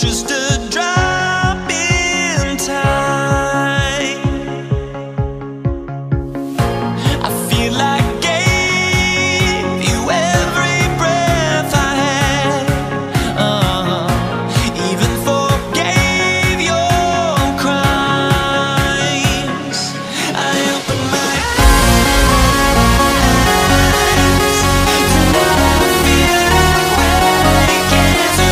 just a drop in time. I feel like I gave you every breath I had, even forgave your crimes. I open my eyes, tonight I feel like waking to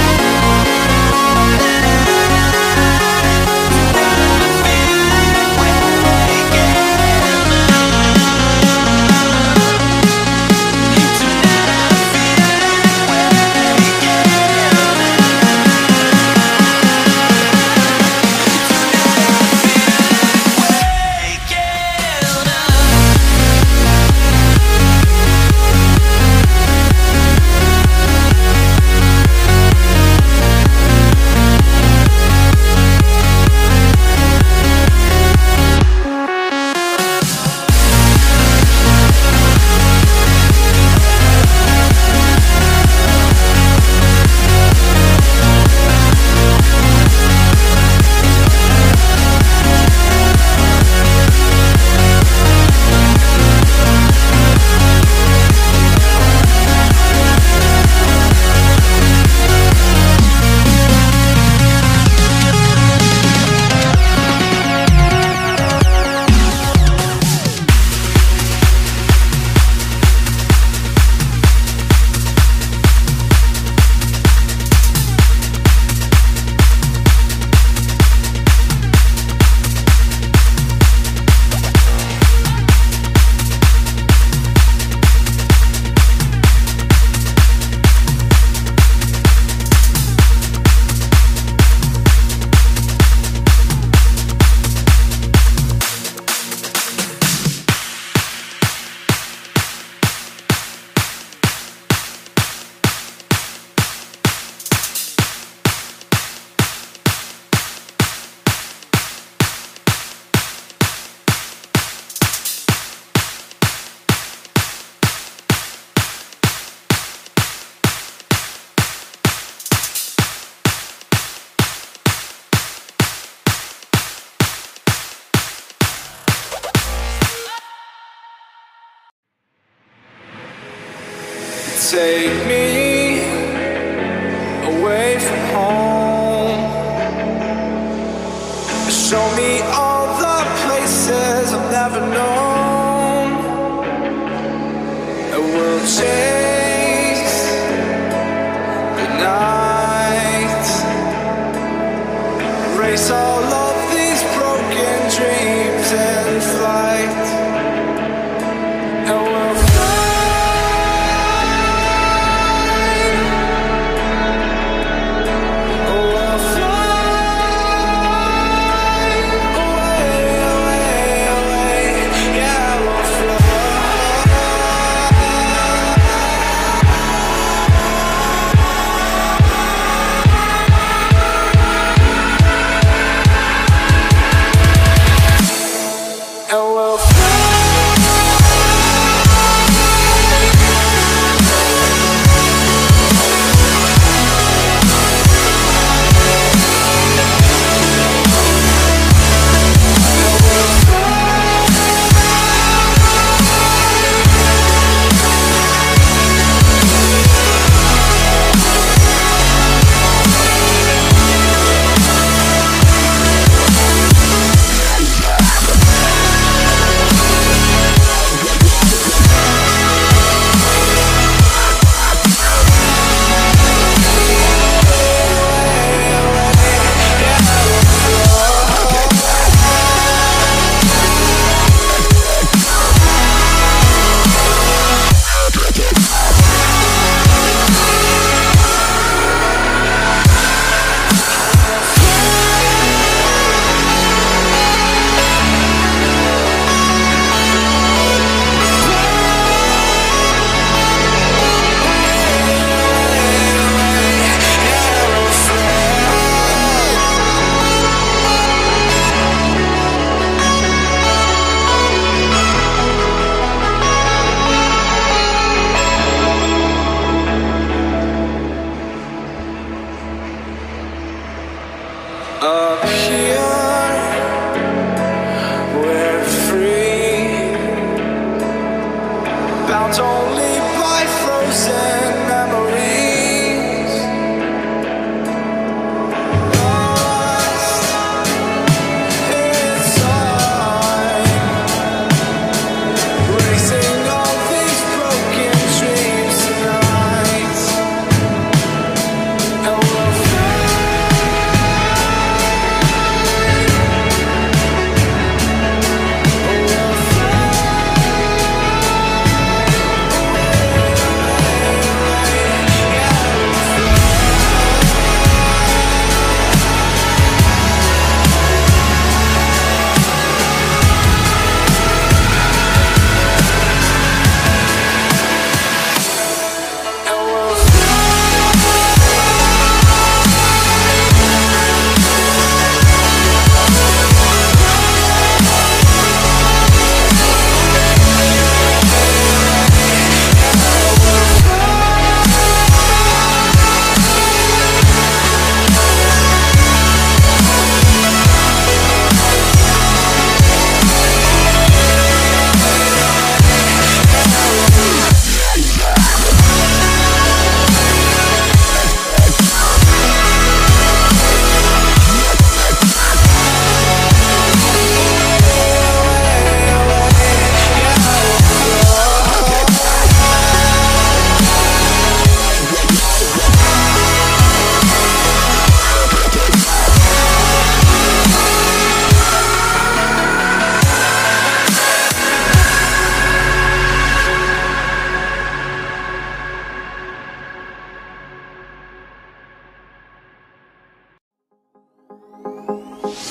take me away from home. Show me all the places I've never known. And we'll chase the night, erase all of these broken dreams in flight. And we'll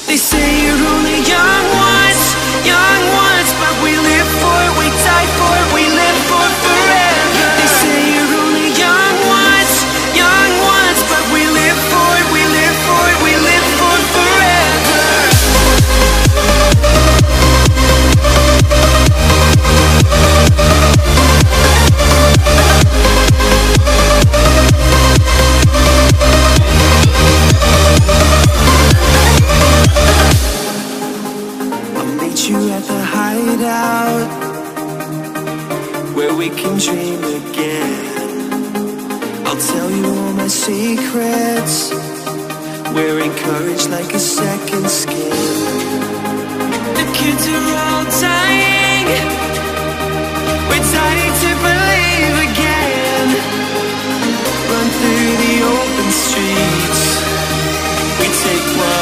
They say you're only young once, but we live for it, we die for it, we live for forever. They say you're only young once, but we live for it, we live for it, we live for forever. You at the hideout, where we can dream again. I'll tell you all my secrets, wearing courage like a second skin. The kids are all dying, we're dying to believe again. Run through the open streets, we take one